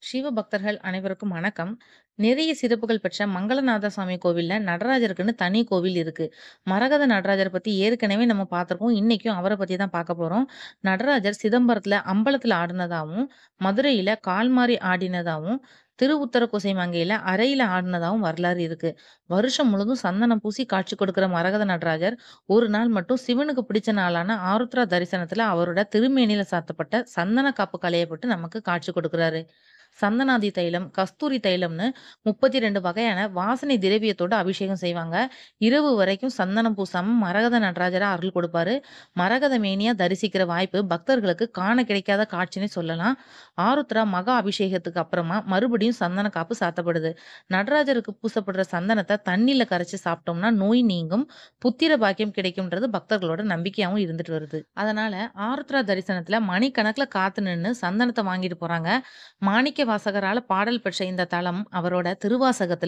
சிவ பக்தர்கள் அனைவருக்கும் வணக்கம். நிறைய சிறப்புகள் பெற்ற மங்களநாத சாமி கோவில்ல நடராஜருக்குன்னு தனி கோவில் இருக்கு. மரகத நடராஜர் பத்தி ஏற்கனவே நம்ம பார்த்திருக்கோம். இன்னைக்கும் அவர பத்தி தான் பார்க்க போறோம். நடராஜர் சிதம்பரத்துல அம்பலத்துல ஆடுனதாவும், மதுரையில கால்மாரி ஆடினதாவும், திருவுத்தரகோசை மங்கையில அறையில ஆடுனதாவும் வரலாறு இருக்கு. வருஷம் முழுதும் சந்தனம் பூசி காட்சி கொடுக்கிற மரகத நடராஜர், ஒரு நாள் மட்டும் சிவனுக்கு பிடிச்ச நாளான ஆருத்ரா தரிசனத்துல அவரோட திருமேனியில சாத்தப்பட்ட சந்தன காப்பு களையப்பட்டு நமக்கு காட்சி கொடுக்கிறாரு. சந்தனாதி தைலம், கஸ்தூரி தைலம்னு 32 வகையான வாசனை திரவியத்தோட அபிஷேகம் செய்வாங்க. இரவு வரைக்கும் சந்தனம் பூசாம மரகத நடராஜரா அருள் கொடுப்பாரு. மரகத மேனியா தரிசிக்கிற வாய்ப்பு பக்தர்களுக்கு காண கிடைக்காத காட்சின்னு சொல்லலாம். ஆருத்ரா மகா அபிஷேகத்துக்கு அப்புறமா மறுபடியும் சந்தன காப்பு சாத்தப்படுது. நடராஜருக்கு பூசப்படுற சந்தனத்த தண்ணீல கரைச்சு சாப்பிட்டோம்னா நோய் நீங்கும், புத்திர பாக்கியம் கிடைக்கும்ன்றது பக்தர்களோட நம்பிக்கையாவும் இருந்துட்டு வருது. அதனால ஆருத்ரா தரிசனத்துல மணிக்கணக்குல காத்து நின்னு சந்தனத்த வாங்கிட்டு போறாங்க. மாணிக்க வாசகரால பாடல் பெற்ற இந்த தலம் அவரோட திருவாசகத்துல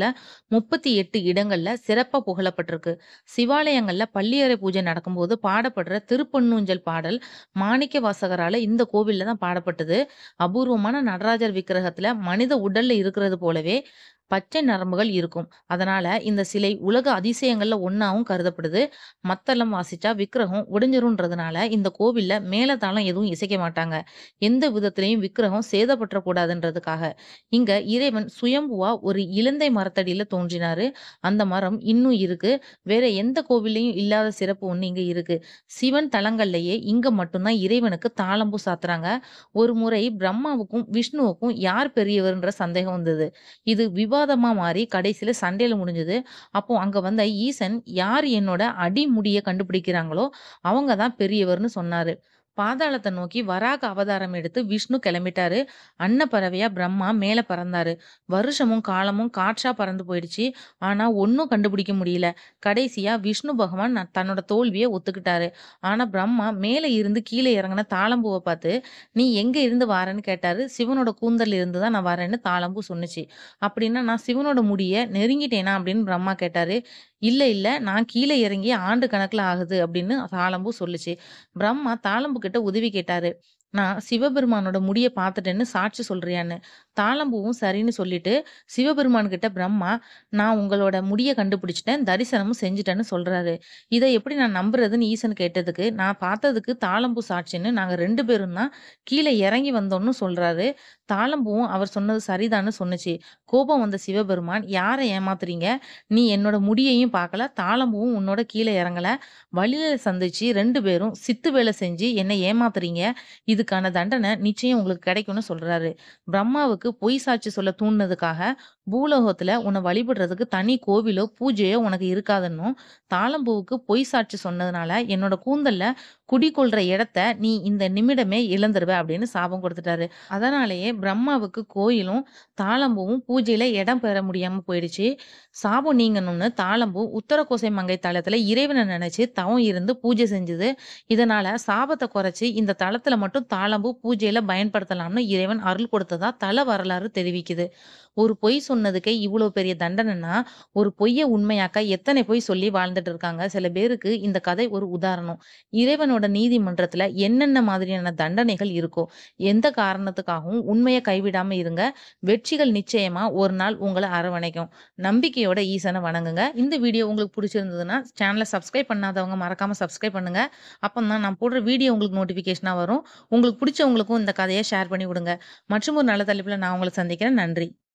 38 இடங்கள்ல சிறப்பா புகழப்பட்டிருக்கு. சிவாலயங்கள்ல பள்ளியறை பூஜை நடக்கும்போது பாடப்படுற திருப்பொன்னூஞ்சல் பாடல் மாணிக்க வாசகரால இந்த கோவில்ல தான் பாடப்பட்டது. அபூர்வமான நடராஜர் விக்கிரகத்துல மனித உடல்ல இருக்கிறது போலவே பச்சை நரம்புகள் இருக்கும். அதனால இந்த சிலை உலக அதிசயங்கள்ல ஒண்ணாவும் கருதப்படுது. மத்தளம் வாசிச்சா விக்கிரகம் உடைஞ்சிரும்ன்றதுனால இந்த கோவில்ல மேளதாளம் எதுவும் இசைக்க மாட்டாங்க. எந்த விதத்திலயும் விக்கிரகம் சேதப்பட்டுற கூடாதுன்றதுக்காக. இங்க இறைவன் சுயம்புவா ஒரு இலந்தை மரத்தடியில தோன்றினாரு. அந்த மரம் இன்னும் இருக்கு. வேற எந்த கோவில்லயும் இல்லாத சிறப்பு ஒண்ணு இங்க இருக்கு. சிவன் தலங்கள்லயே இங்க மட்டும் தான் இறைவனுக்கு தாளம்பூ சாத்துறாங்க. ஒரு முறை பிரம்மாவுக்கும், விஷ்ணுவுக்கும் யார் பெரியவர்ன்ற சந்தேகம் வந்தது. இது விவாதமா மாறி கடைசியில சண்டையில முடிஞ்சது. அப்போ அங்க வந்த ஈசன் யார் என்னோட அடிமுடிய கண்டுபிடிக்கிறாங்களோ அவங்க தான் பெரியவர்ன்னு சொன்னாரு. பாதாளத்த நோக்கி வராக அவதாரம் எடுத்து விஷ்ணு கிளம்பிட்டாரு. அன்னப்பறவையா பிரம்மா மேல பறந்தாரு. வருஷமும் காலமும் காற்றா பறந்து போயிடுச்சு. ஆனா ஒண்ணும் கண்டுபிடிக்க முடியல. கடைசியா விஷ்ணு பகவான் தன்னோட தோல்விய ஒத்துக்கிட்டாரு. ஆனா பிரம்மா மேல இருந்து கீழ இறங்குன தாழம்பூவ பார்த்து, "நீ எங்க இருந்து வாரன்னு?" கேட்டாரு. "சிவனோட கூந்தல்ல இருந்து தான் நான் வரேன்னு" தாழம்பூ சொன்னுச்சு. "அப்படின்னா நான் சிவனோட முடிய நெருங்கிட்டேனா?" அப்படின்னு பிரம்மா கேட்டாரு. "இல்ல, இல்ல. நான் கீழ இறங்கி ஆண்டு கணக்குல ஆகுது" அப்படின்னு தாழம்பூ சொல்லுச்சு. பிரம்மா தாழம்பூ கிட்ட உதவி கேட்டாரு. "நான் சிவபெருமானோட முடிய பார்த்துட்டேன்னு சாட்சி சொல்றியான்னு?" தாழம்பூவும் சரின்னு சொல்லிட்டு, சிவபெருமான் கிட்ட பிரம்மா, "நான் உங்களோட முடிய கண்டுபிடிச்சுட்டேன். தரிசனமும் செஞ்சுட்டேன்னு" சொல்றாரு. "இத எப்படி நான் நம்புறதுன்னு?" ஈசன் கேட்டதுக்கு, "நான் பார்த்ததுக்கு தாழம்பூ சாட்சின்னு நாங்க 2 பேரும் தான் கீழ இறங்கி வந்தோம்னு" சொல்றாரு. தாழம்பூவும் அவர் சொன்னது சரிதான்னு சொன்னுச்சு. கோபம் வந்த சிவபெருமான், "யார ஏமாத்துறீங்க? நீ என்னோட முடியையும் பார்க்கல, தாழம்பூவும் உன்னோட கீழ இறங்கல. வழியில சந்திச்சு 2 பேரும் சித்து வேலை செஞ்சு என்ன ஏமாத்துறீங்க. இதுக்கான தண்டனை நிச்சயம் உங்களுக்கு கிடைக்கும்னு" சொல்றாரு. பிரம்மாவுக்கு பொய் சாட்சி சொல்ல தூண்டுனதுக்காக, பூலோகத்துல உன்ன வழிபடுறதுக்கு தனி கோவிலோ, பூஜையோ உனக்கு இருக்காதுன்னும், தாழம்பூவுக்கு பொய் சாட்சி சொன்னதுனால என்னோட கூந்தல்ல குடிகொள்ற இடத்த நீ இந்த நிமிடமே இழந்துருவ அப்படின்னு சாபம் குடுத்துட்டாரு. அதனாலேயே பிரம்மாவுக்கு கோயிலும், தாழம்பூவும் பூஜையில இடம் பெற முடியாம போயிடுச்சு. சாபம் நீங்கணும்னு தாழம்பூ உத்தரகோசை மங்கை தலத்துல இறைவன நினைச்சு தவம் இருந்து பூஜை செஞ்சது. இதனால சாபத்த குறைச்சு இந்த தலத்துல மட்டும் தாழம்பூ பூஜையில பயன்படுத்தலாம்னு இறைவன் அருள் கொடுத்ததா தல வரலாறு தெரிவிக்குது. ஒரு பொய் சொன்னதுக்கே இவ்வளோ பெரிய தண்டனைன்னா, ஒரு பொய்ய உண்மையாக்க எத்தனை பொய் சொல்லி வாழ்ந்துட்டு இருக்காங்க. சில பேருக்கு இந்த கதை ஒரு உதாரணம். இறைவனோட நீதிமன்றத்துல என்னென்ன மாதிரியான தண்டனைகள் இருக்கோ, எந்த காரணத்துக்காகவும் உண்மைய கைவிடாம இருங்க. வெற்றிகள் நிச்சயமா ஒரு நாள் உங்கள அரவணைக்கும். நம்பிக்கையோட ஈசன வணங்குங்க. இந்த வீடியோ உங்களுக்கு புடிச்சிருந்ததுன்னா, சேனல சப்ஸ்கிரைப் பண்ணாதவங்க மறக்காம சப்ஸ்கிரைப் பண்ணுங்க. அப்பந்தான் நான் போடுற வீடியோ உங்களுக்கு நோட்டிஃபிகேஷனா வரும். உங்களுக்கு புடிச்சவங்களுக்கும் இந்த கதைய ஷேர் பண்ணி விடுங்க. மற்றும் ஒரு நல்ல தலைப்புல நான் உங்கள சந்திக்கிறேன். நன்றி.